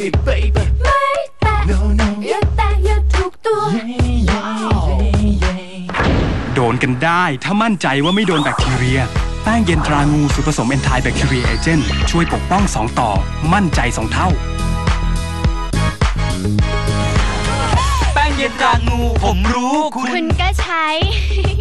me baby ไม่แตะ no no อย่าแตะอย่าถูกตัวโดนกันได้ถ้ามั่นใจว่าไม่โดนแบคทีเรียแป้งเย็นตรางูสูตรผสมแอนตี้แบคทีเรียเอเจนต์ช่วยปกป้อง2ต่อมั่นใจ2เท่าแป้งเย็นตรางูผมรู้คุณคุณก็ใช้